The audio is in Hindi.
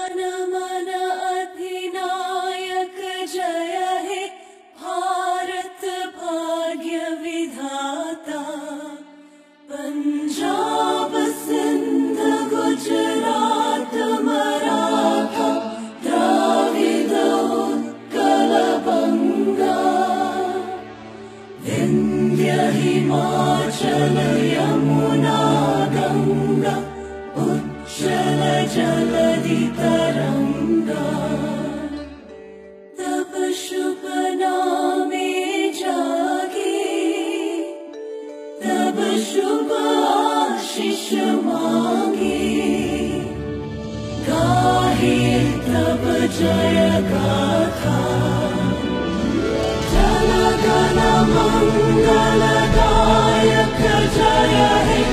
जनमन अधिनायक जय हे भारत भाग्य विधाता। पंजाब सिंध गुजरात मराठा द्राविड उत्कल बंगा। विंध्य हिमाचल यमुना गंगा उच्चल जलधि तरंगा। तब शुभ नामे जागे तब शुभ आशीष मांगे। गाहे तब जय गाथा जन गण मंगलदायक जय हे